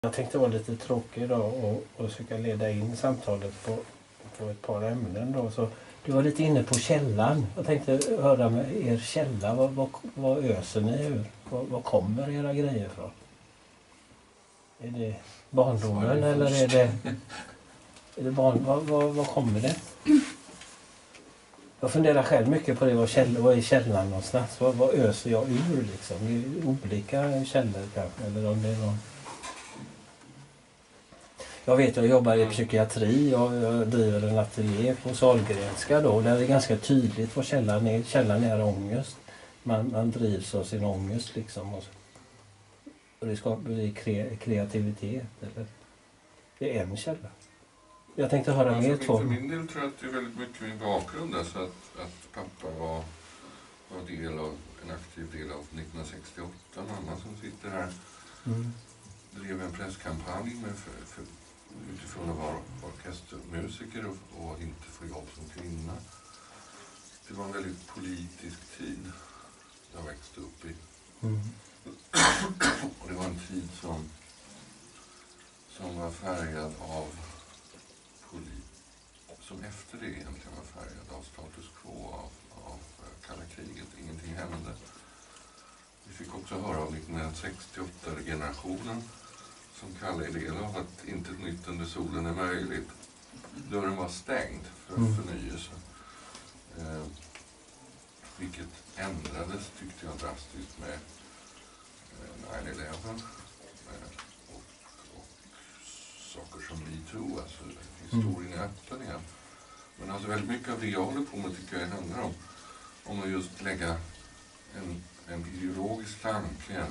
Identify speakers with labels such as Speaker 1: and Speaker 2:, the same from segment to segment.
Speaker 1: Jag tänkte vara lite tråkig idag och försöka leda in samtalet på ett par ämnen. Då. Så du var lite inne på källan. Jag tänkte höra med er källa. Vad öser ni ur? Vad kommer era grejer från? Är det barndomen eller är det vad kommer det? Jag funderar själv mycket på det. Vad är källan någonstans? Vad öser jag ur liksom? I olika källor kanske. Eller om det är någon... Jag vet, jag jobbar i psykiatri och jag driver en ateljé på Sahlgrenska då. Där är det ganska tydligt vad källan är. Källan är ångest. Man drivs av sin ångest liksom. Och det skapar kreativitet. Eller? Det är en källa. Jag tänkte höra mer två.
Speaker 2: För min del tror jag att det är väldigt mycket min bakgrund. Alltså att pappa var en aktiv del av 1968. Mamma som sitter här drev en presskampanj utifrån att vara orkestermusiker och inte få jobb som kvinna. Det var en väldigt politisk tid jag växte upp i. Och det var en tid som var färgad av som efter det egentligen var färgad av status quo, av kalla kriget. Ingenting hände. Vi fick också höra av 1968-generationen som Kalle är del av att inte ett nytt under solen är möjligt. Dörren var stängd för förnyelse. Vilket ändrades, tyckte jag, drastiskt med 9/11 och saker som MeToo, alltså historien är öppen igen. Men alltså väldigt mycket av det jag håller på med tycker jag handlar om att just lägga en ideologisk tanke.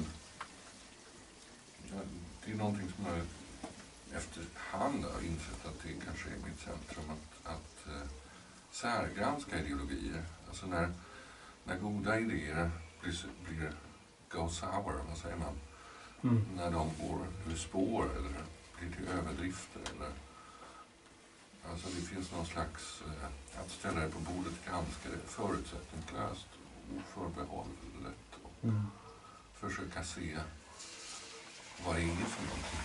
Speaker 2: Det är någonting som jag efterhand har insett att det kanske är mitt centrum att särgranska ideologier. Alltså när goda idéer go sour, vad säger man? När de går ur spår eller blir till överdrifter eller alltså det finns någon slags att ställa det på bordet ganska förutsättningslöst, oförbehållet och försöka se vad det är för någonting.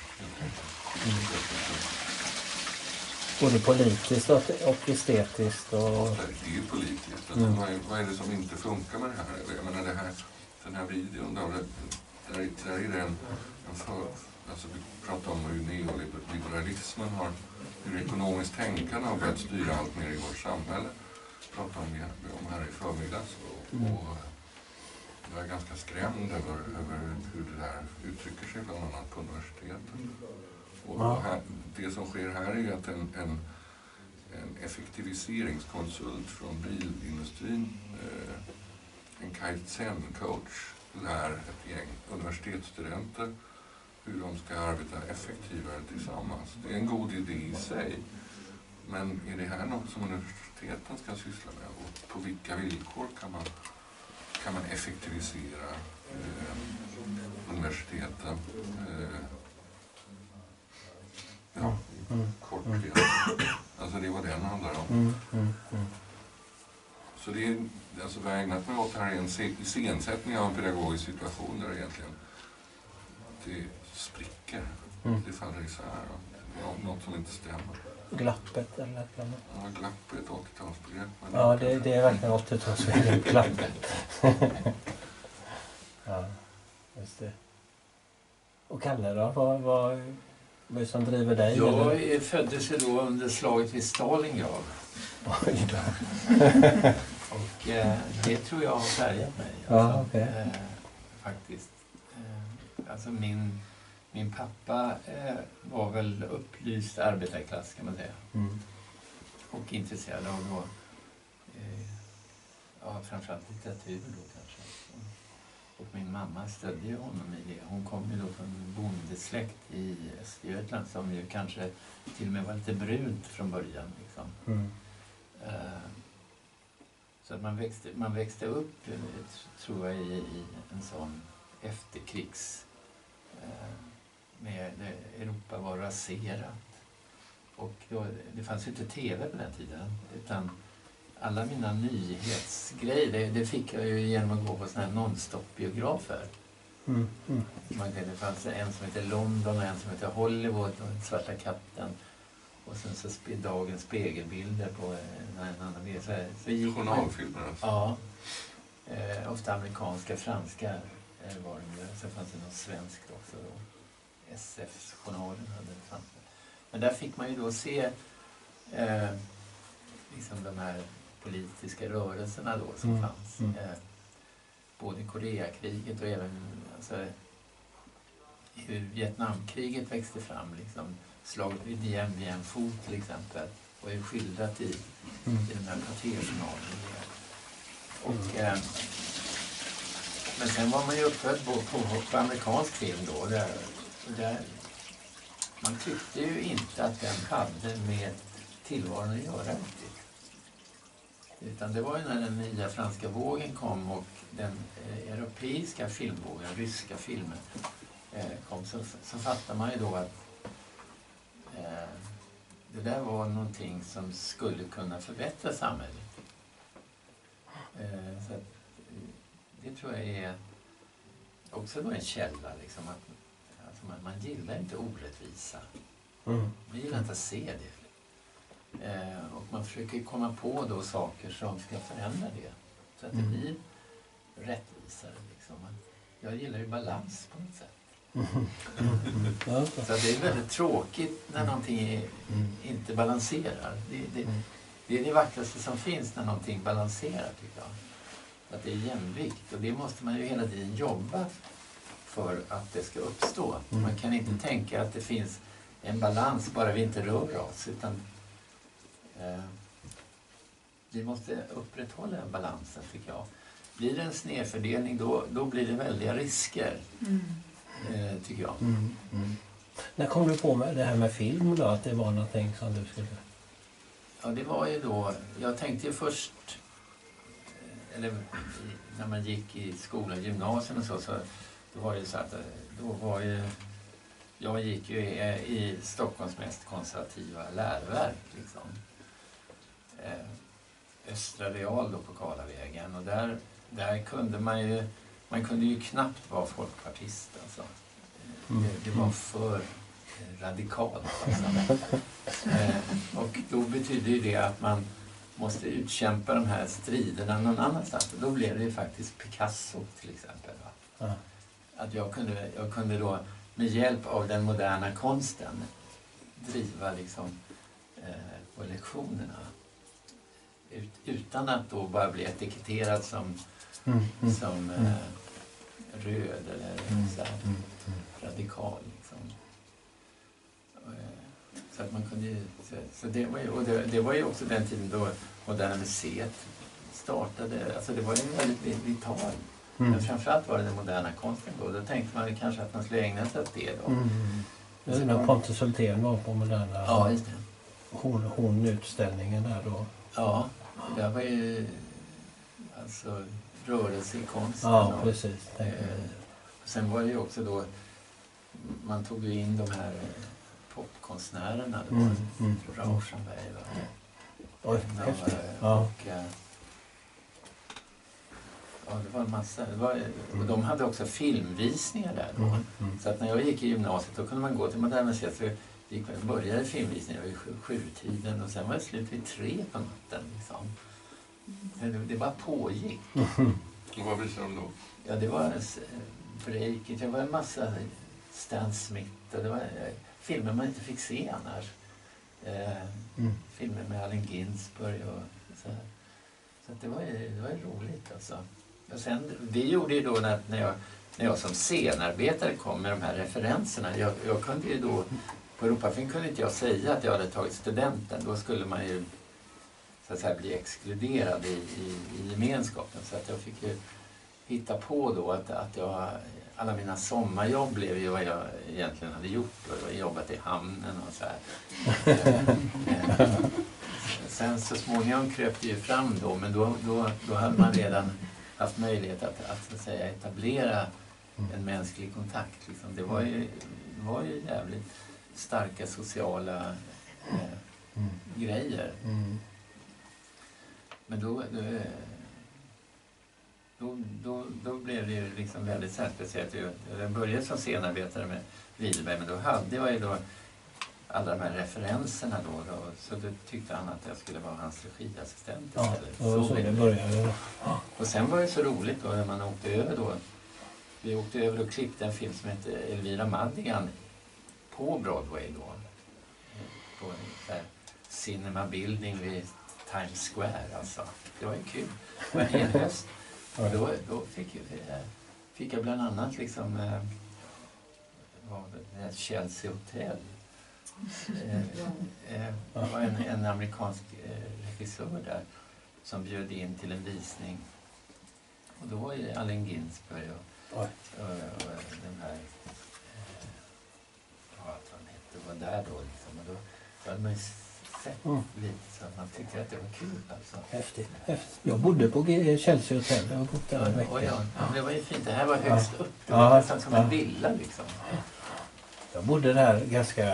Speaker 1: Både politiskt och estetiskt. Och...
Speaker 2: Ja, det är ju politiskt. Alltså, vad är det som inte funkar med det här? Jag menar den här videon då, där är det alltså vi pratar om hur neoliberalismen hur ekonomiskt tänkande har börjat styra allt mer i vårt samhälle. Vi pratade om här i förmiddags och jag är ganska skrämd över hur det där uttrycker sig bland annat på universiteten. Och det som sker här är att en effektiviseringskonsult från bilindustrin, en Kaizen-coach, lär ett gäng universitetsstudenter hur de ska arbeta effektivare tillsammans. Det är en god idé i sig. Men är det här något som universiteten ska syssla med? Och på vilka villkor kan man effektivisera universiteten? Kortligen. Alltså det var den handlar om. Så det är, alltså vad jag ägnat mig åt här är en iscensättning av en pedagogisk situation där egentligen det spricker. Det faller isär. Något som inte stämmer.
Speaker 1: Glappet eller?
Speaker 2: Ja, glapp är ett 80-talsbegrepp.
Speaker 1: Ja, det är verkligen 80-talsbegrepp. Glappet. Ja, just det. Och Kalle då? Vad är det som driver dig?
Speaker 3: Jag föddes ju då under slaget vid Stalingrad.
Speaker 1: Oj då.
Speaker 3: Och det tror jag har färgat mig.
Speaker 1: Ja, okay.
Speaker 3: Faktiskt. Alltså min pappa var väl upplyst arbetarklass kan man säga. Och intresserad av då, framförallt litteratur då kanske. Och min mamma stödde ju honom i det. Hon kom ju då från en bondesläkt i Östergötland som ju kanske till och med var lite brunt från början. Liksom. Så att man växte upp, tror jag, i en sån efterkrigs... med Europa var raserat. Och då, det fanns ju inte tv på den tiden. Utan alla mina nyhetsgrejer, det fick jag ju genom att gå på såna här non-stop-biografer. Det fanns en som heter London och en som heter Hollywood och Svarta katten. Och sen så dagens spegelbilder på en annan bild. Så gick
Speaker 2: journalfilmer alltså?
Speaker 3: Ja. Ofta amerikanska, franska var det. Sen fanns det något svenskt också då. SF-journalen hade det fanns. Men där fick man ju då se liksom de här politiska rörelserna då som fanns. Både Koreakriget och även alltså, hur Vietnamkriget växte fram. Liksom, slaget vid Dien Bien Phu till exempel. Och är skildrat i den här kvartersjournalen. Men sen var man ju uppfödd på amerikansk film då. Där, man tyckte ju inte att den hade med tillvaron att göra riktigt. Utan det var ju när den nya franska vågen kom och den europeiska filmvågen, ryska filmen kom så fattade man ju då att det där var någonting som skulle kunna förbättra samhället. Så att, det tror jag är också då en källa liksom att alltså man gillar inte orättvisa. Man gillar inte att se det. Och man försöker komma på då saker som ska förändra det. Så att det blir rättvisare liksom. Jag gillar ju balans på något sätt. Så det är väldigt tråkigt när någonting inte balanserar. Det är det vackraste som finns när någonting balanserar tycker jag. Att det är jämvikt och det måste man ju hela tiden jobba för att det ska uppstå. Man kan inte tänka att det finns en balans bara vi inte rör oss utan vi måste upprätthålla den balansen tycker jag. Blir det en snedfördelning då blir det väldiga risker tycker jag.
Speaker 1: När kom du på med det här med film då? Att det var någonting som du skulle...
Speaker 3: Ja, det var ju då... Jag tänkte ju först... Eller när man gick i skolan, gymnasium och så då var det så att... Då var ju... Jag gick ju i Stockholms mest konservativa läroverk liksom. Östra Real då på Karlavägen. Och där kunde man ju... Man kunde ju knappt vara folkpartist alltså. Det var för radikalt alltså. Och då betyder ju det att man måste utkämpa de här striderna någon annanstans. Och då blev det ju faktiskt Picasso till exempel. Va? Att jag kunde då med hjälp av den moderna konsten driva liksom på lektionerna. Utan att då bara bli etiketterad som röd eller så här, radikal liksom. Så att man kunde ju, så det var ju, och det var ju också den tiden då Moderna Museet startade, alltså det var ju väldigt vital. Men framförallt var det den moderna konsten då tänkte man kanske att man skulle ägna sig åt det då.
Speaker 1: Det när Pontus Hultén var på Moderna,
Speaker 3: ja, just det.
Speaker 1: Hon utställningen där då.
Speaker 3: Ja, det var ju alltså rörelse i konsten.
Speaker 1: Ja, precis.
Speaker 3: Sen var det ju också då, man tog ju in de här popkonstnärerna då, Rauschenberg va?
Speaker 1: Oj, häftigt.
Speaker 3: Ja. Och det var en massa, och de hade också filmvisningar där då. Så att när jag gick i gymnasiet då kunde man gå till Moderna Museet så började filmvisningar vid 7-tiden och sen var det slut vid 3 på natten liksom. Det bara pågick.
Speaker 2: Och vad visade de då?
Speaker 3: Ja, det var Breakit, det var en massa Stan Smith och det var filmer man inte fick se annars. Filmer med Allen Ginsberg och så här. Så att det var ju roligt alltså. Och sen, det gjorde ju då när jag som scenarbetare kom med de här referenserna. Jag kunde ju då, på Europafilm kunde inte jag säga att jag hade tagit studenten. Då skulle man ju så att säga bli exkluderad i gemenskapen. Så att jag fick ju hitta på då att jag, alla mina sommarjobb blev ju vad jag egentligen hade gjort. Jag jobbat i hamnen och så här. Sen så småningom kröp det ju fram då, men då hade man redan haft möjlighet att så att säga etablera en mänsklig kontakt. Liksom. Det var ju jävligt starka sociala grejer. Men då då blev det ju liksom väldigt så här speciellt. Jag började som scenarbetare med Widerberg, men då hade jag ju då alla de här referenserna då så då tyckte han att jag skulle vara hans regiassistent istället.
Speaker 1: Så det började.
Speaker 3: Och sen var det så roligt då när man åkte över då. Vi åkte över och klippte en film som heter Elvira Madigan på Broadway då. På en så här cinema building vid Times Square alltså. Det var ju kul. Det var en hel höst. Och då fick jag bland annat liksom det här Chelsea Hotel. Det var en amerikansk regissör där som bjöd in till en visning. Och då var det Allen Ginsberg och den här vad han hette var där då liksom. Och då hade man ju sett lite så att man tyckte att det var kul alltså.
Speaker 1: Häftigt. Jag bodde på Chelsea Hotel. Jag har bott där en vecka.
Speaker 3: Ja, det var ju fint. Det här var högst upp. Det var nästan som en villa liksom.
Speaker 1: Jag bodde där ganska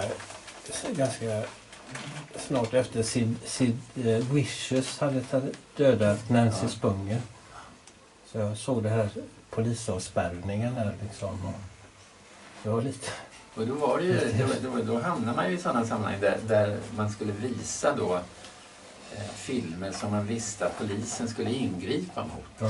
Speaker 1: snart efter Sid Vicious hade dödat Nancy Spungen. Så jag såg det här polisavspärrningen där liksom. Det var lite...
Speaker 3: Och då var det ju, då hamnar man ju i sådana sammanhang där man skulle visa då filmer som man visste att polisen skulle ingripa mot.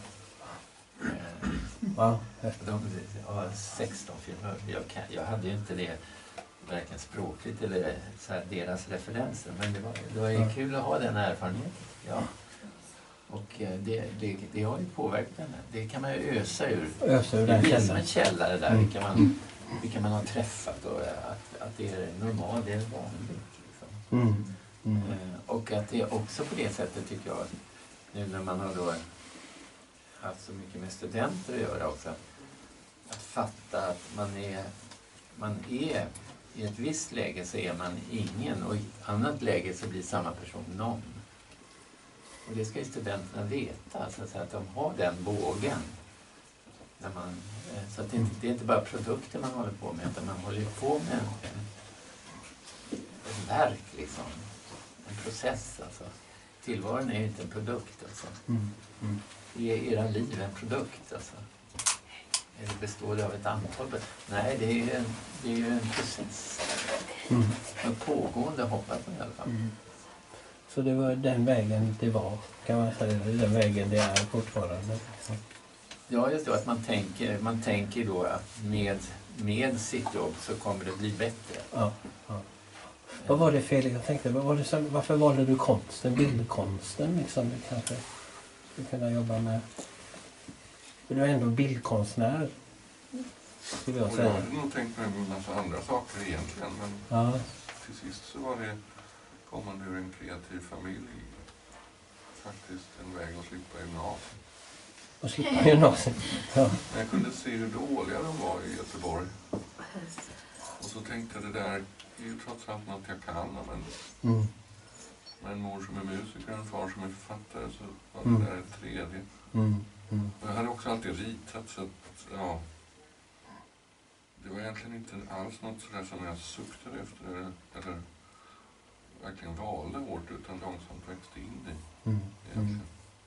Speaker 1: Ja.
Speaker 3: 16 filmer. Jag hade ju inte det verkligen språkligt eller så här, deras referenser, men det var ju kul att ha den erfarenheten. Ja. Och det har ju påverkat den. Det kan man ju ösa ur. Det blir som en källare där, vilka man har träffat och att det är normalt, det är vanligt. Liksom. Och att det är också på det sättet tycker jag, nu när man har då haft så mycket med studenter att göra också, att fatta att man är i ett visst läge så är man ingen och i ett annat läge så blir samma person någon. Och det ska ju studenterna veta, alltså, så att de har den bågen. När man, så att det är inte bara produkter man håller på med, utan man håller på med ett verk liksom. En process alltså. Tillvaron är ju inte en produkt alltså. Är era liv en produkt alltså? Det består av ett antal... Nej, det är ju en process. En pågående hoppas man i alla fall.
Speaker 1: Så det var den vägen det var, kan man säga. Det är den vägen det är fortfarande.
Speaker 3: Ja, just det. Att man tänker då att med sitt jobb så kommer det bli bättre.
Speaker 1: Ja. Vad var det Felix? Jag tänkte, varför valde du konsten, bildkonsten liksom? Du kanske skulle kunna jobba med... Du är ändå bildkonstnär, skulle jag säga.
Speaker 2: Jag hade nog tänkt mig en massa andra saker egentligen, men till sist så var det, kom man ur en kreativ familj, faktiskt en väg att slippa gymnasiet.
Speaker 1: Och slippa gymnasiet? Ja.
Speaker 2: Jag kunde se hur dåliga de var i Göteborg. Och så tänkte jag, det där är ju trots allt något jag kan, men med en mor som är musiker och en far som är författare så var det där ett tredje. Och jag hade också alltid ritat, så att, ja, det var egentligen inte alls något sådär som jag suktade efter eller verkligen valde hårt, utan långsamt växte in i egentligen.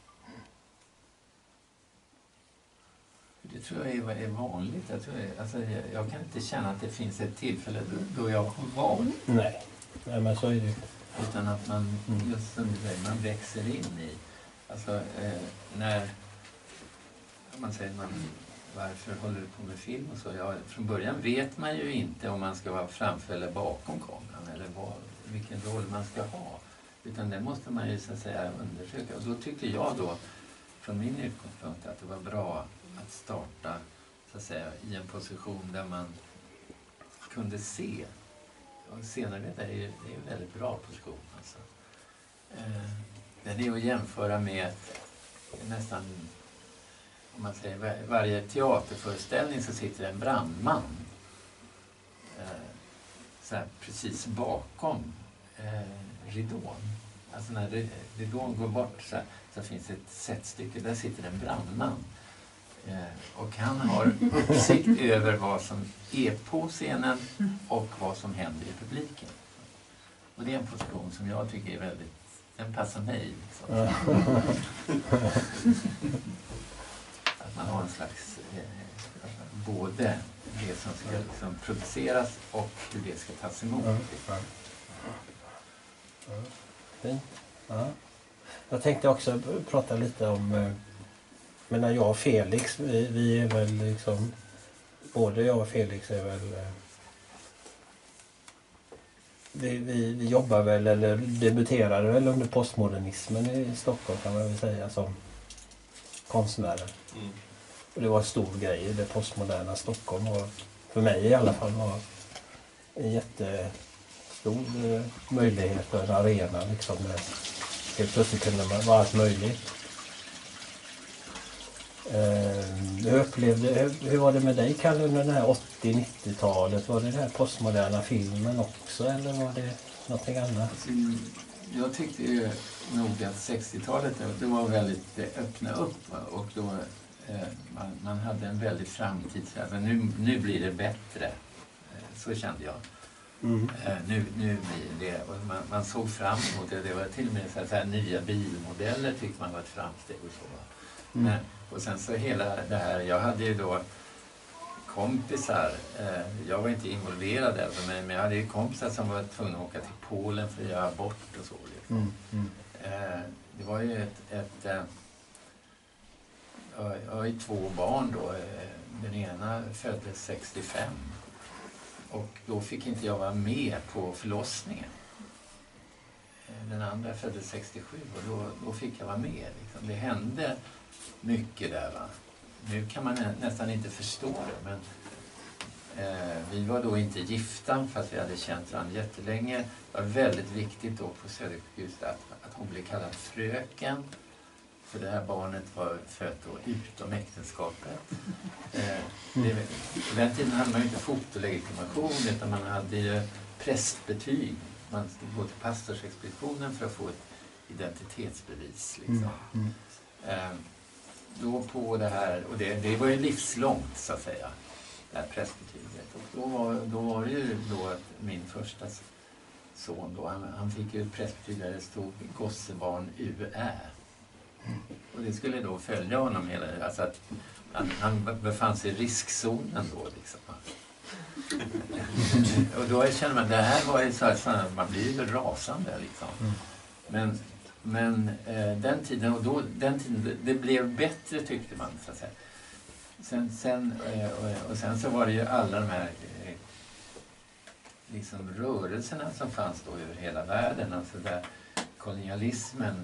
Speaker 3: Det tror jag är vanligt. Jag kan inte känna att det finns ett tillfälle då jag har valt.
Speaker 1: Nej, men så är det.
Speaker 3: Utan att man, just som du säger, man växer in i. Alltså, när man säger varför håller du på med film och så? Ja, från början vet man ju inte om man ska vara framför eller bakom kameran eller vilken roll man ska ha. Utan det måste man ju så att säga undersöka. Och då tyckte jag då, från min utgångspunkt, att det var bra att starta så att säga i en position där man kunde se. Och scenarbete är ju en väldigt bra position alltså. Den är att jämföra med nästan, om man säger, varje teaterföreställning så sitter en brandman så här, precis bakom ridån. Alltså när ridån går bort så finns ett sättstycke, där sitter en brandman. Och han har uppsikt över vad som är på scenen och vad som händer i publiken. Och det är en position som jag tycker är väldigt, den passar mig. Liksom. att man har en slags både det som ska liksom produceras och hur det ska tas emot.
Speaker 1: Fint. Ja. Jag tänkte också prata lite om, men jag och Felix, vi är väl liksom, både jag och Felix är väl, vi jobbar väl, eller debuterade väl under postmodernismen i Stockholm kan man väl säga, som konstnärer. Och det var en stor grej, det postmoderna Stockholm, och för mig i alla fall var en jättestor möjlighet för en arena liksom, med helt plötsligt kunde man vara allt möjligt. Hur var det med dig, Kalle, under det här 80-90-talet? Var det den här postmoderna filmen också, eller var det någonting annat?
Speaker 3: Alltså, jag tyckte ju nog att 60-talet det var väldigt öppna upp, och då man hade en väldigt framtid. Alltså, nu blir det bättre. Så kände jag. Nu blir det, och man såg fram emot det. Det var till och med så här nya bilmodeller tyckte man var ett framsteg och så. Men, och sen så hela det här, jag hade ju då kompisar, jag var inte involverad där, men jag hade ju kompisar som var tvungna att åka till Polen för att göra abort och så. Liksom. Det var ju jag har ju 2 barn då. Den ena föddes 65. Och då fick inte jag vara med på förlossningen. Den andra föddes 67 och då fick jag vara med. Liksom. Det hände mycket där, va. Nu kan man nästan inte förstå det, men vi var då inte gifta fast vi hade känt varandra jättelänge. Det var väldigt viktigt då på Södersjukhuset att hon blev kallad fröken. För det här barnet var fött då utom äktenskapet. På den tiden hade man ju inte fotolegitimation, utan man hade ju prästbetyg. Man skulle gå till pastorsexpeditionen för att få ett identitetsbevis. Liksom. Då på det här, och det var ju livslångt så att säga, det här prästbetyget. Och då var det ju då att min första son då, han fick ju ett prästbetyg där det stod gossebarn UÄ. Och det skulle då följa honom hela, alltså att han befann sig i riskzonen då liksom. Och då känner man, det här var ju så här, man blir ju rasande liksom. Men den tiden, och då, den tiden, det blev bättre tyckte man så att säga. Sen så var det ju alla de här liksom rörelserna som fanns då över hela världen, alltså där kolonialismen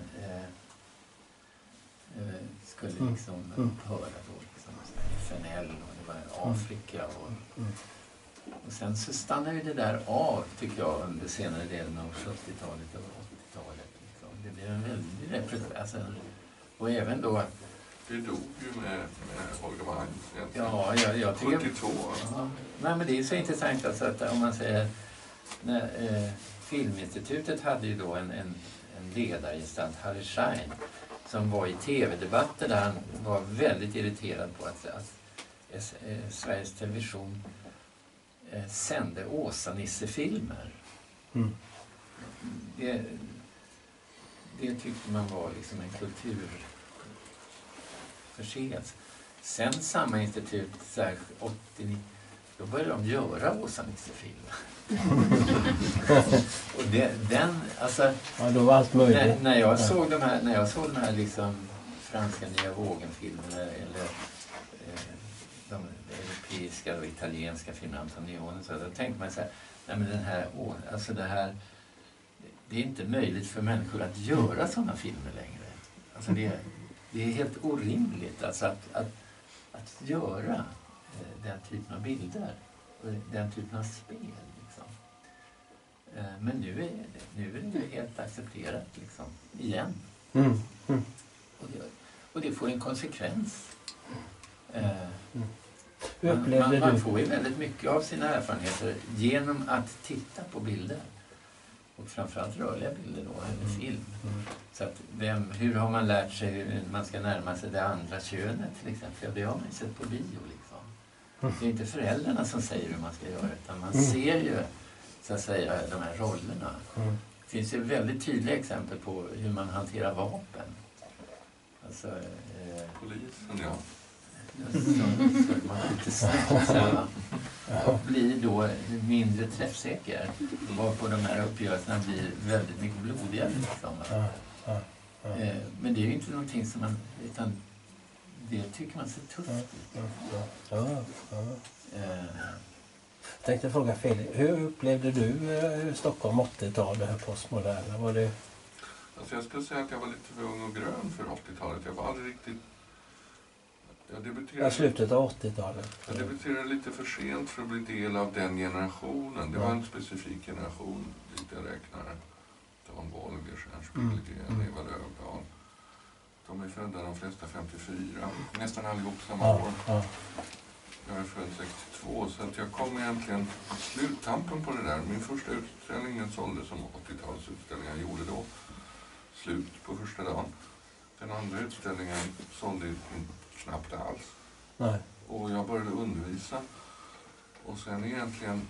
Speaker 3: skulle liksom upphöra då, liksom, FNL, och det var Afrika och sen så stannade ju det där av tycker jag under senare delen av 70-talet och 80-talet liksom. Det blev en väldigt repression, alltså, och även då
Speaker 2: det dog ju med Holger Wang.
Speaker 3: Ja, jag tycker
Speaker 2: 72.
Speaker 3: Ja. Nej, men det är så intressant alltså att om man säger när, Filminstitutet hade ju då en ledargestalt, Harry Schein, som var i tv-debatter där han var väldigt irriterad på att Sveriges Television sände Åsa-Nisse-filmer. Det tyckte man var liksom en kulturförseelse. Sen samma institut, så här 80, då började de göra Åsa-Nisse-filmer. Och den, alltså,
Speaker 1: ja, då var allt möjligt.
Speaker 3: När jag såg de här liksom franska nya vågen-filmerna eller de europeiska och italienska filmerna, Antonioni, så då tänkte man så här, nej men den här, alltså det här, det är inte möjligt för människor att göra sådana filmer längre. Alltså det är helt orimligt alltså att göra den typen av bilder och den typen av spel. Liksom. Men nu är det ju helt accepterat liksom, igen. Och det får en konsekvens. Man får ju väldigt mycket av sina erfarenheter genom att titta på bilder. Och framförallt rörliga bilder då, eller film. Så att hur har man lärt sig hur man ska närma sig det andra könet till exempel? Ja, det har man ju sett på bio liksom. Det är inte föräldrarna som säger hur man ska göra, utan man ser ju så att säga de här rollerna. Det finns ju väldigt tydliga exempel på hur man hanterar vapen. Alltså,
Speaker 2: polisen, ja.
Speaker 3: Så man lite snabbt och blir då mindre träffsäker. Varpå de här uppgörelserna blir väldigt mycket blodigare. Liksom. Men det är ju inte någonting som man... Utan det tycker man ser tufft ut.
Speaker 1: Jag tänkte fråga Felix, hur upplevde du Stockholm 80-tal, det här postmoderna? Var det...
Speaker 2: Alltså jag skulle säga att jag var lite för ung och grön för 80-talet. Jag var aldrig riktigt...
Speaker 1: slutet av 80-talet.
Speaker 2: Jag debuterade lite för sent för att bli del av den generationen. Det var en specifik generation dit jag räknar. Dan Bolger, Stjernspiegel, Eva Löfdahl. De är födda de flesta 54. Nästan allihop samma år. Jag är född 62, så att jag kom egentligen sluttampen på det där. Min första utställning sålde som 80-talsutställningen jag gjorde då. Slut på första dagen. Den andra utställningen sålde knappt alls.
Speaker 1: Nej.
Speaker 2: Och jag började undervisa. Och sen egentligen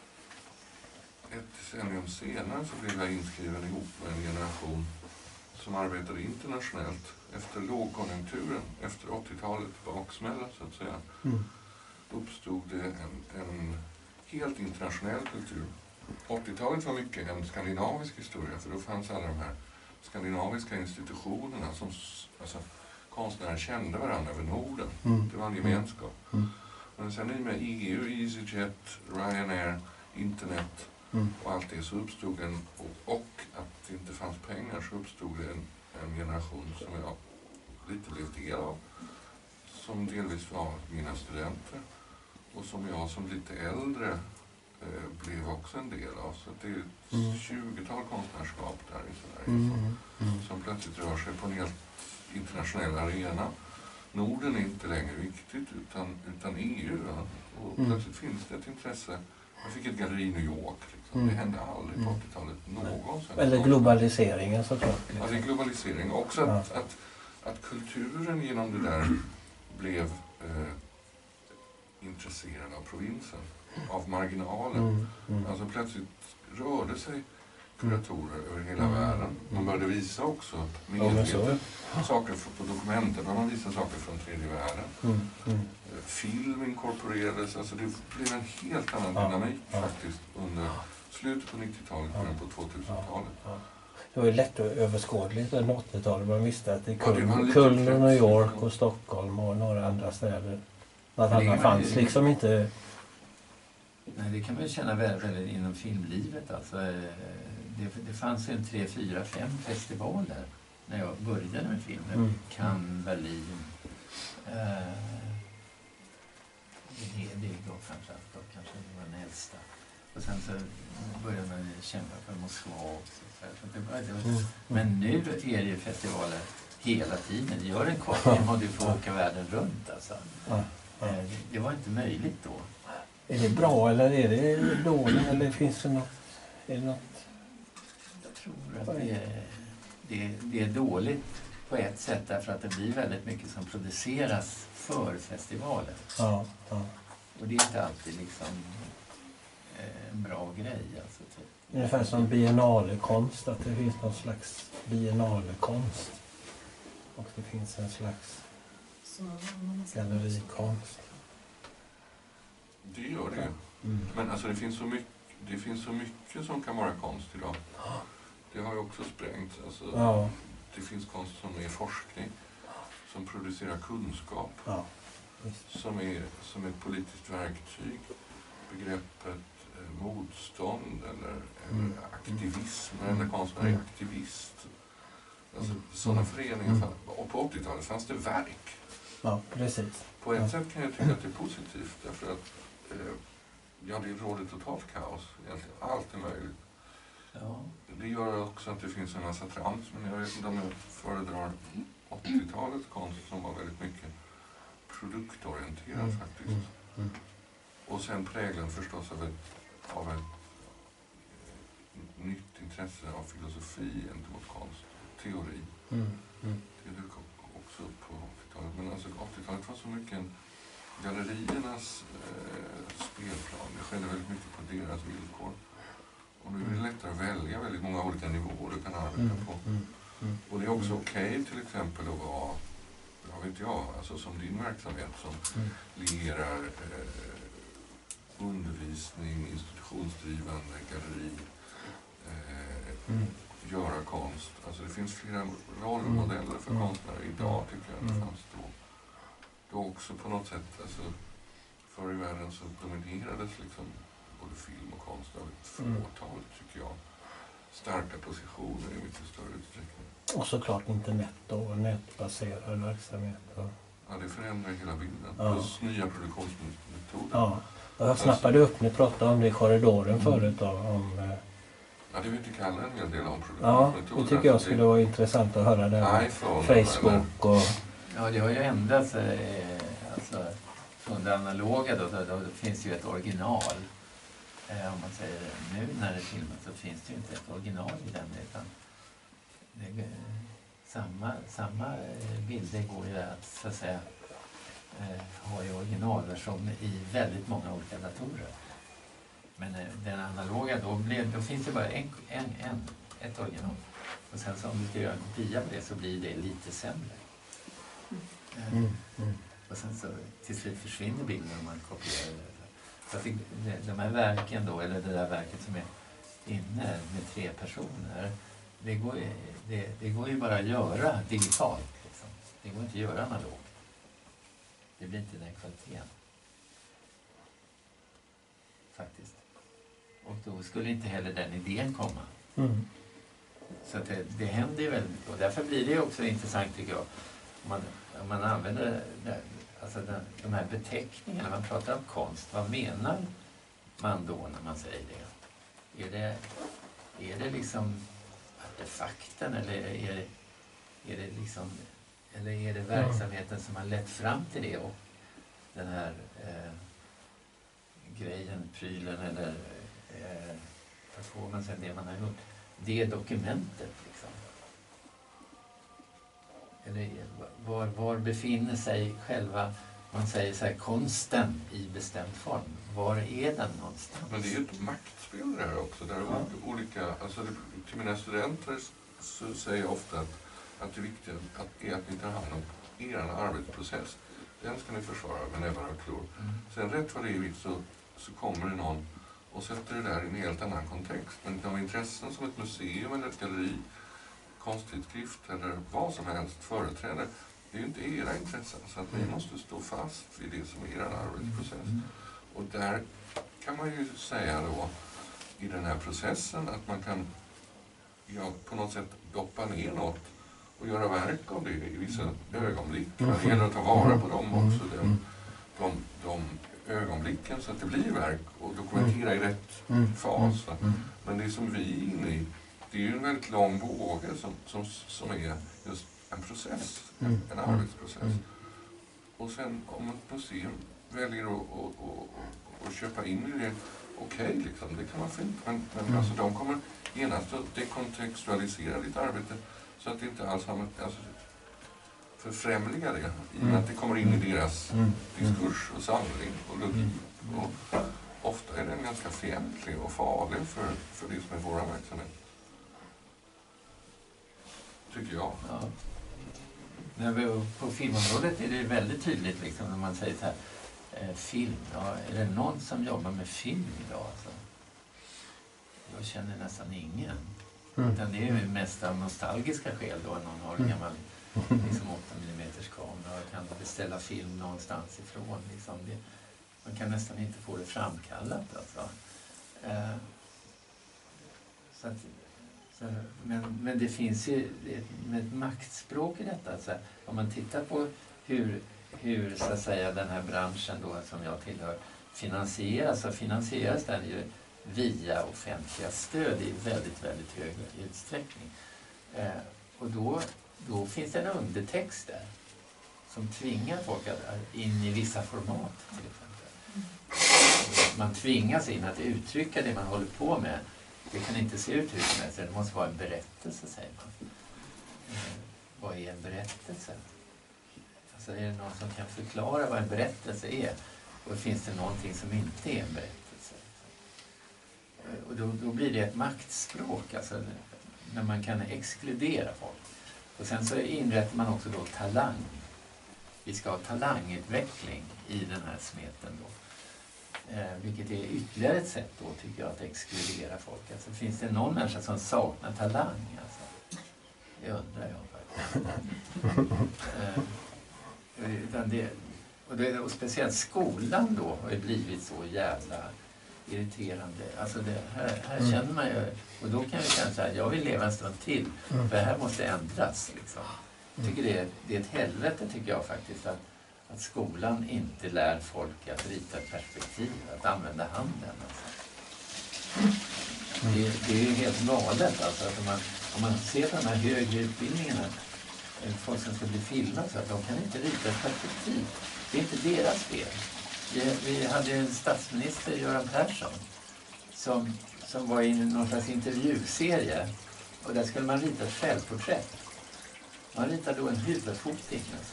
Speaker 2: ett decennium senare så blev jag inskriven ihop med en generation som arbetade internationellt efter lågkonjunkturen, efter 80-talet baksmälla så att säga. Uppstod det en helt internationell kultur. 80-talet var mycket en skandinavisk historia, för då fanns alla de här skandinaviska institutionerna som alltså, konstnärer kände varandra över Norden. Det var en gemenskap. Men sen i med EU, EasyJet, Ryanair, internet och allt det så uppstod och att det inte fanns pengar så uppstod det en generation som jag lite blev del av. Som delvis var mina studenter och som jag som lite äldre blev också en del av. Så det är ett 20-tal konstnärskap där i Sverige som plötsligt rör sig på en helt internationell arena. Norden är inte längre viktigt utan EU. Och plötsligt finns det ett intresse. Jag fick ett galleri i New York. Liksom. Det hände aldrig på 80-talet någonsin.
Speaker 1: Eller globaliseringen såklart.
Speaker 2: Ja, det är globalisering. Också att kulturen genom det där blev intresserad av provinsen. Av marginalen. Alltså plötsligt rörde sig kuratorer över hela världen. Man började visa också medvetet saker på dokumenten. Man visade saker från tredje världen. Film inkorporerades. Alltså det blev en helt annan dynamik faktiskt under slutet på 90-talet och början på 2000-talet.
Speaker 1: Det var ju lätt och överskådligt under 80-talet. Man visste att det är Köln och New York och Stockholm och några andra städer. Att alla fanns liksom inte...
Speaker 3: Nej, det kan man ju känna väldigt inom filmlivet. Alltså, det fanns en 3, 4, 5 festivaler när jag började med filmen. Cannes, Berlin. Det då framförallt då, kanske det var den äldsta. Och sen så började man kämpa för Moskva. Men nu är det ju festivaler hela tiden. Gör en kort film och du får åka världen runt. Alltså. Det var inte möjligt då.
Speaker 1: Är det bra eller är det dåligt? Eller finns det något? Är det något?
Speaker 3: Jag tror att det är dåligt på ett sätt därför att det blir väldigt mycket som produceras för festivalen.
Speaker 1: Ja.
Speaker 3: Och det är inte alltid liksom en bra grej. Alltså, typ.
Speaker 1: Ungefär som biennalekonst, att det finns någon slags biennalekonst. Och det finns en slags gallerikonst.
Speaker 2: Det gör det. Men alltså det finns så mycket som kan vara konst idag. Det har ju också sprängt. Alltså, det finns konst som är forskning, som producerar kunskap, som är ett politiskt verktyg. Begreppet motstånd eller aktivism, eller konstnär är aktivist. Alltså, sådana föreningar. Och på 80-talet fanns det verk.
Speaker 1: Ja, precis.
Speaker 2: På ett sätt kan jag tycka att det är positivt därför att det råder totalt kaos egentligen. Allt är möjligt.
Speaker 3: Ja.
Speaker 2: Det gör också att det finns en massa trams, men jag vet inte om jag föredrar 80-talets konst som var väldigt mycket produktorienterad faktiskt. Och sen präglad förstås av ett nytt intresse av filosofi gentemot konst, teori. Det dök också upp på 80-talet. Men alltså 80-talet var så mycket galleriernas spelplan. Det skedde väldigt mycket på deras villkor. Och nu är det lättare att välja väldigt många olika nivåer du kan arbeta på. Och det är också okej till exempel att vara vad vet jag, alltså som din verksamhet som lierar undervisning, institutionsdrivande, galleri, göra konst. Alltså det finns flera rollmodeller för konstnärer idag, tycker jag. Det fanns då också på något sätt, alltså förr i världen så dominerades liksom både film och konst av ett fåtal, tycker jag. Starka positioner i mycket större utsträckning.
Speaker 1: Och såklart internet och nätbaserad verksamhet.
Speaker 2: Ja, det förändrar hela bilden. Plus nya produktionsmetoder.
Speaker 1: Ja, jag snappade upp, ni pratade om det i korridoren förut.
Speaker 2: Ja, det vet du Kalle en hel del om
Speaker 1: Ja,
Speaker 2: produktionsmetoder.
Speaker 1: det tycker jag skulle vara intressant att höra det. Facebook och...
Speaker 3: Ja, det har ju ändrats. Alltså, från det analoga då finns det ju ett original. Om man säger nu när det filmas så finns det ju inte ett original i den, utan samma bilder går ju att, så att säga, ha i originalversion i väldigt många olika datorer. Men den analoga, då finns det bara ett original. Och sen så om du ska göra en kopia på det så blir det lite sämre. Och sen så till slut försvinner bilden om man kopierar det. Så att de här verken då, eller det där verket som är inne med 3 personer, det går ju bara att göra digitalt. Liksom. Det går inte att göra analogt. Det blir inte den kvaliteten. Faktiskt. Och då skulle inte heller den idén komma. Så att det händer ju väldigt mycket. Och därför blir det också intressant, tycker jag. Om man använder de här beteckningarna, man pratar om konst, vad menar man då när man säger det? Är det liksom artefakten eller är det verksamheten som har lett fram till det, och den här grejen, prylen eller performancen, det man har gjort, det är dokumentet liksom. Eller var befinner sig själva, man säger så här, konsten i bestämd form. Var är den någonstans?
Speaker 2: Men det är ju ett maktspel det här också. Där olika, alltså till mina studenter så säger jag ofta att det viktiga är att ni tar hand om er arbetsprocess. Den ska ni försvara med näbbar och klor. Sen rätt vad det är så kommer det någon och sätter det där i en helt annan kontext. Men de intressen som ett museum eller ett galleri, konsttidskrift eller vad som helst företräder, det är ju inte era intressen. Så att ni måste stå fast vid det som är er arbetsprocess. Och där kan man ju säga då i den här processen att man kan på något sätt doppa ner något och göra verk av det i vissa ögonblick. Det gäller att ta vara på dem också, de ögonblicken, så att det blir verk och dokumentera i rätt fas. Men det som vi är inne i, det är ju en väldigt lång båge som är just en process, en arbetsprocess. Och sen om ett museum väljer att köpa in i det, okej, liksom, det kan vara fint. Men alltså, de kommer genast att dekontextualisera ditt arbete så att det inte alls har förfrämliga det, i och med att det kommer in i deras diskurs och samling och logik. Och ofta är den ganska fientlig och farlig för det som är våra verksamhet. Tycker jag.
Speaker 3: Ja. På filmområdet är det väldigt tydligt liksom, när man säger så här, film, ja, är det någon som jobbar med film idag? Alltså? Jag känner nästan ingen. Utan det är ju mest av nostalgiska skäl då, någon har en gammal liksom 8 mm kamera och kan beställa film någonstans ifrån. Liksom. Man kan nästan inte få det framkallat. Alltså. Men det finns ju ett maktspråk i detta. Alltså, om man tittar på hur så att säga, den här branschen då, som jag tillhör finansieras, så finansieras den ju via offentliga stöd i väldigt, väldigt hög utsträckning. Och då finns det en undertext där som tvingar folk in i vissa format till exempel. Man tvingas in att uttrycka det man håller på med. Det kan inte se ut hur som helst, det måste vara en berättelse, säger man. Vad är en berättelse? Alltså är det någon som kan förklara vad en berättelse är? Och finns det någonting som inte är en berättelse? Och då blir det ett maktspråk, alltså när man kan exkludera folk. Och sen så inrättar man också då talang. vi ska ha talangutveckling i den här smeten då. Vilket är ytterligare ett sätt då, tycker jag, att exkludera folk. Alltså, finns det någon människa som saknar talang? Alltså, det undrar jag faktiskt. Och speciellt skolan då har ju blivit så jävla irriterande. Alltså här känner man ju, och då kan vi känna så här, jag vill leva en stund till, för det här måste ändras liksom. Jag tycker det är ett helvete, tycker jag faktiskt, att skolan inte lär folk att rita ett perspektiv, att använda handen. Alltså. Det är helt galet alltså, att om man ser på de här högre utbildningarna, folk som ska bli filmade, så att de kan inte rita ett perspektiv. Det är inte deras fel. Vi hade en statsminister, Göran Persson, som var i någon slags intervjuserie, och där skulle man rita ett självporträtt. Man ritar då en huvudfoting alltså.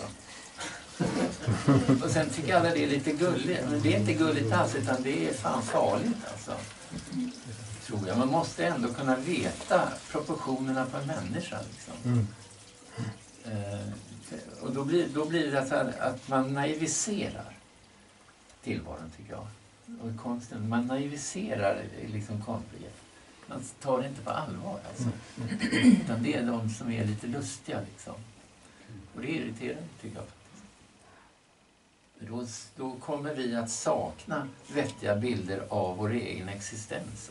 Speaker 3: Och sen tycker alla det är lite gulligt. Men det är inte gulligt alls, utan det är fan farligt alltså. Tror jag. Man måste ändå kunna veta proportionerna på en människa liksom. Och då blir det alltså att man naiviserar tillvaron, tycker jag. Och konsten, man naiviserar liksom konstbegrepp. Man tar det inte på allvar alltså. Utan det är de som är lite lustiga liksom. Och det är irriterande, tycker jag faktiskt. Då kommer vi att sakna vettiga bilder av vår egen existens.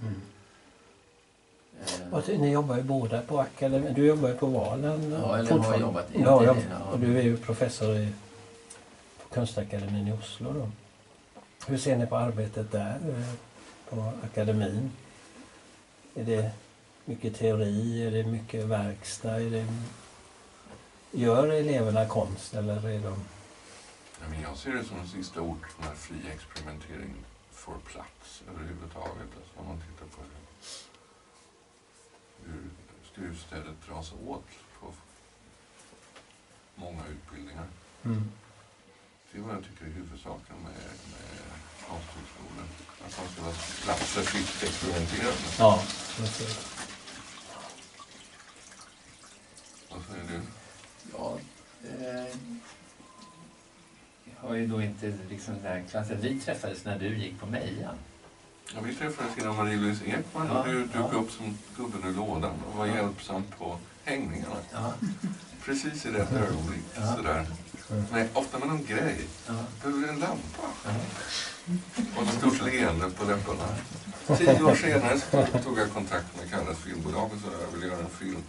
Speaker 3: Alltså.
Speaker 1: Och ni jobbar ju båda på akademin. Du jobbar ju på Valen.
Speaker 3: Ja, eller har jobbat.
Speaker 1: Och du är ju professor på Konstakademin i Oslo då. Hur ser ni på arbetet där på akademin? Är det mycket teori? Är det mycket verkstad? Gör eleverna konst eller är de...
Speaker 2: Ja, men jag ser det som en sista ord när fri experimentering får plats överhuvudtaget. Alltså, om man tittar på hur skruvstädet dras åt på många utbildningar. Det är vad jag tycker är huvudsaken med konsthögskolor. Att man ska vara platser fritt experimenterande.
Speaker 1: Ja,
Speaker 2: vad säger du?
Speaker 3: Ja, jag har ju då inte liksom där klassen. Vi träffades när du gick på Mejan.
Speaker 2: Ja, vi träffades innan Marie-Louise Ekman och du dök upp som gubben ur lådan och var hjälpsam på hängningarna.
Speaker 3: Ja.
Speaker 2: Precis i rätt ögonblick. Sådär. Men ofta med någon grej. Behöver en lampa. Och ett stort leende på läpparna. 10 år senare så tog jag kontakt med Kalles filmbolag och så jag ville göra en film.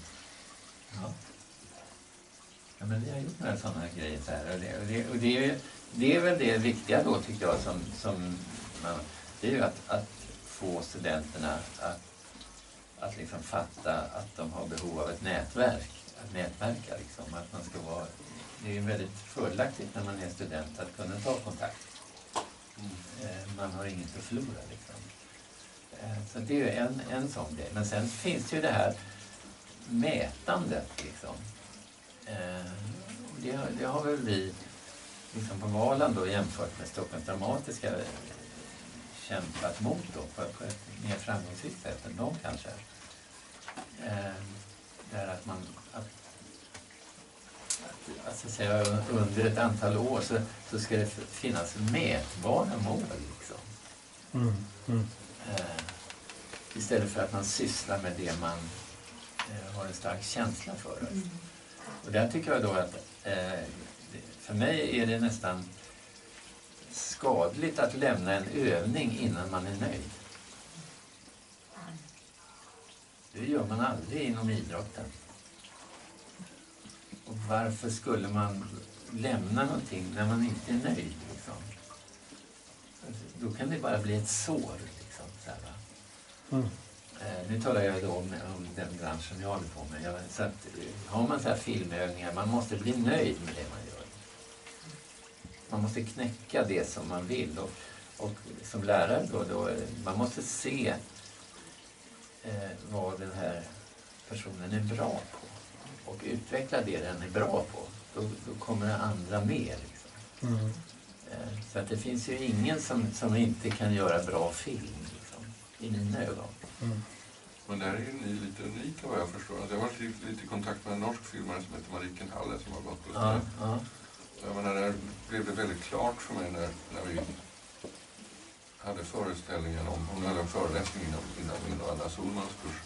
Speaker 3: Ja, men vi har gjort några sådana här grejer så här. Och det är väl det viktiga då, tycker jag, det är ju att få studenterna att liksom fatta att de har behov av ett nätverk. Att nätverka liksom. Att man ska vara, det är ju väldigt fördelaktigt när man är student att kunna ta kontakt. Man har inget att förlora liksom. Så det är ju en sån grej. Men sen finns det ju det här mätandet liksom. Det har väl vi liksom på Valen då, jämfört med Stockholms Dramatiska, kämpat mot då på ett mer framgångsrikt sätt än de kanske. Där att man att säga, under ett antal år så ska det finnas mätbara mål liksom. Istället för att man sysslar med det man har en stark känsla för. Och där tycker jag då att för mig är det nästan skadligt att lämna en övning innan man är nöjd. Det gör man aldrig inom idrotten. Och varför skulle man lämna någonting när man inte är nöjd? Liksom? Då kan det bara bli ett sår. Liksom, så här, nu talar jag då om den branschen jag håller på med. Så att, har man så här filmövningar, man måste bli nöjd med det man gör. Man måste knäcka det som man vill. Och som lärare då man måste se vad den här personen är bra på. Och utveckla det den är bra på. Då kommer det andra med. Liksom. Så att det finns ju ingen som inte kan göra bra film. Liksom, i mina ögon.
Speaker 2: Men där är ni lite unika vad jag förstår. Jag har varit lite i kontakt med en norsk filmare som heter Mariken Halle som har gått på det. Jag menar, där blev det väldigt klart för mig när vi hade föreställningen om, hon hade en föreläsning innan min och Anna Solmans kurs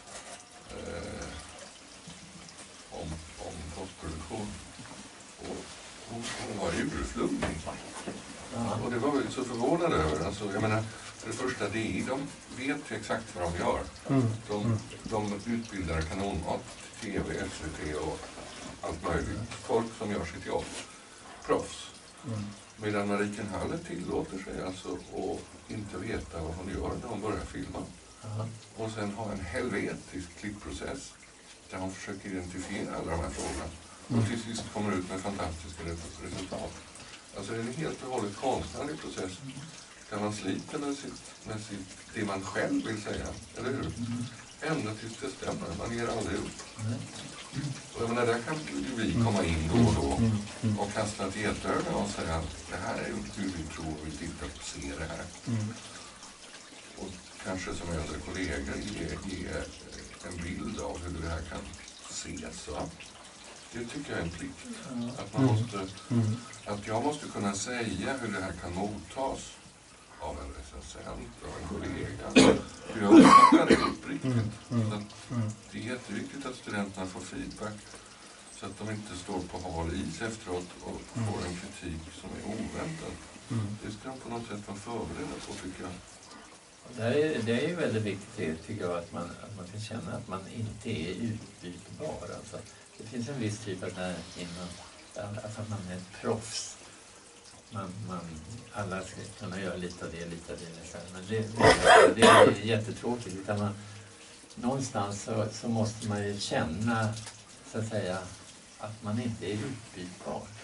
Speaker 2: om postproduktion. Och hon var urflummig. Och det var vi så förvånade över. Alltså, jag menar, för det första, de vet exakt vad de gör. De utbildar kanonmat, TV, SVT och allt möjligt. Folk som gör sitt jobb. Proffs. Medan Mariken Haller tillåter sig alltså att inte veta vad hon gör när hon börjar filma. Och sen ha en helvetisk klippprocess där hon försöker identifiera alla de här frågorna. Och till sist kommer ut med fantastiska resultat. Alltså det är en helt och hållet konstnärlig process där man sliter med det man själv vill säga, eller hur? Ända tills det stämmer, man ger aldrig upp. Och jag menar, där kan ju vi komma in då och då och kasta ett getöga och säga att det här är hur vi tror vi tittar på, ser det här. Och kanske som äldre kollegor ge en bild av hur det här kan ses. Det tycker jag är en plikt. Att man måste, att jag måste kunna säga hur det här kan mottas av en recensent, av en kollega. Hur jag uppfattar det uppriktigt. Det är jätteviktigt att studenterna får feedback så att de inte står på hal is efteråt och får en kritik som är oväntad. Det ska de på något sätt vara förberedda på, tycker jag.
Speaker 3: Det är ju väldigt viktigt, tycker jag, att man kan känna att man inte är utbytbar. Alltså, det finns en viss typ av där inom att man är ett proffs. Alla ska kunna göra lite av det. Men det är jättetråkigt. Utan någonstans så måste man ju känna, så att säga, att man inte är utbytbar.